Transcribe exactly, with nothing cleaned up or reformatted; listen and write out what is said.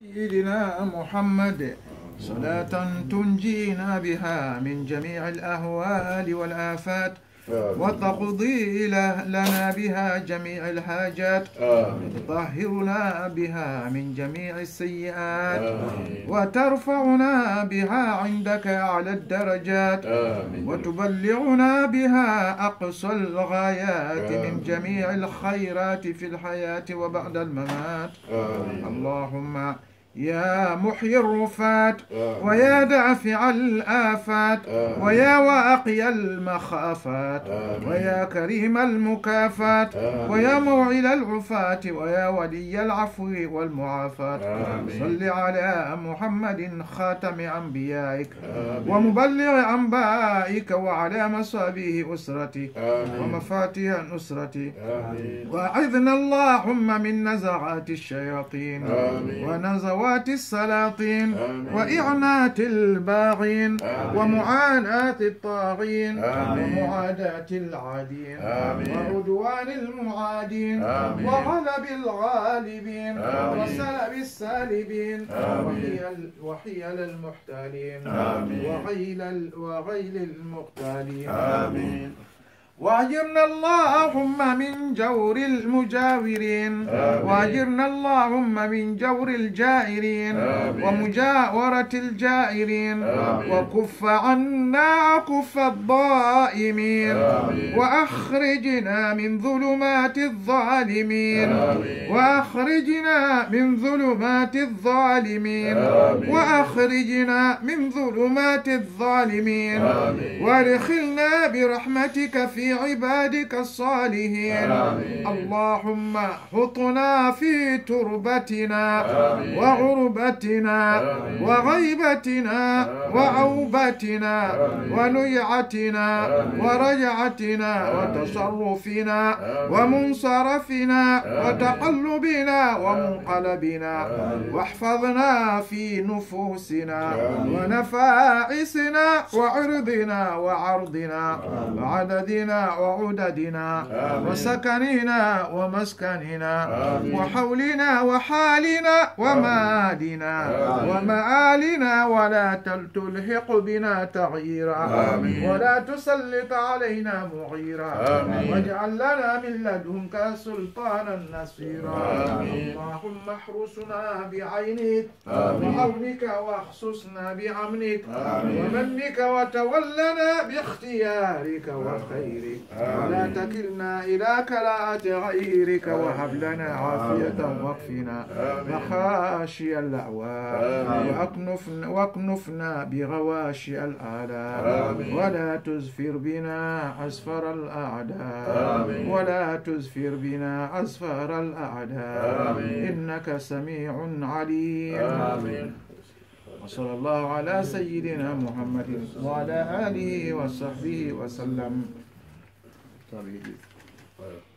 سيدنا محمد صلاة تنجينا بها من جميع الأهوال والآفات وتقضي لنا بها جميع الحاجات وتطهرنا بها من جميع السيئات وترفعنا بها عندك على الدرجات وتبلغنا بها أقصى الغايات من جميع الخيرات في الحياة وبعد الممات. اللهم يا محيي الرفات ويا دافع الآفات ويا واقي المخافات ويا كريم المكافات ويا موعل العفاة ويا ولي العفو والمعافاة، صل على محمد خاتم أنبيائك ومبلغ أنبائك وعلى مصابيه أسرته ومفاتيح نصرته، وأعذنا اللهم من نزغات الشياطين ونزغات السلاطين وإعنات الباغين ومعاناة الطاغين ومعاداة العادين وعدوان المعادين وغلب الغالبين وسلب السالبين وحيل المحتالين وغيل وغيل المقتالين. آمين. واجرنا اللهم من جور المجاورين واجرنا اللهم من جور الجائرين ومجاورة الجائرين وكف عنا كف الضائمين وأخرجنا من ظلمات الظالمين وأخرجنا من ظلمات الظالمين وأخرجنا من ظلمات الظالمين وادخلنا برحمتك في عبادك الصالحين. اللهم حطنا في تربتنا وغربتنا وغيبتنا وعوبتنا ونيعتنا ورجعتنا وتصرفنا ومنصرفنا وتقلبنا ومنقلبنا، واحفظنا في نفوسنا ونفائسنا وعرضنا وعرضنا وعددنا وعددنا وسكننا ومسكننا وحولنا وحالنا ومالنا ومآلنا، ولا تلحق بنا تغييرا ولا تسلط علينا مغيرا، واجعل لنا من لدنك سلطانا نصيرا. اللهم احرسنا بعينك وعونك واخصصنا بعملك ومنك وتولنا باختيارك وخيرك، ولا تكلنا إلى كلاءة غيرك، وهب لنا عافية واكفنا مخاشي الأعوام واكنفنا, واكنفنا بغواشي الآلام، ولا تزفر بنا أسفر الأعداء ولا تزفر بنا أسفر الأعداء، إنك سميع عليم. وصلى الله على سيدنا محمد وعلى آله وصحبه وسلم.